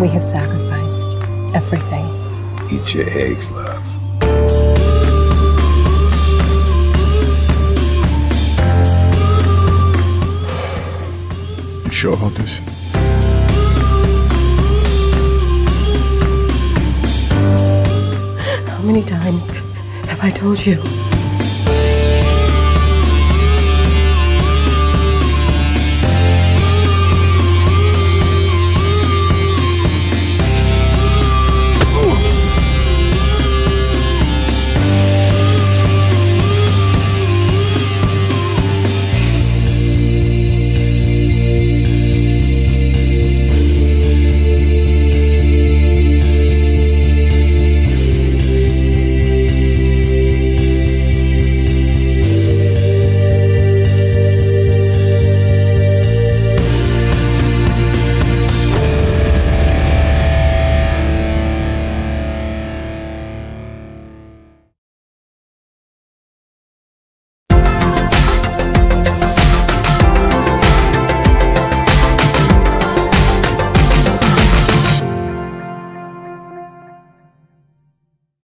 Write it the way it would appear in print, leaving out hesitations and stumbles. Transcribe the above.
We have sacrificed everything. Eat your eggs, love. You sure about this? How many times have I told you?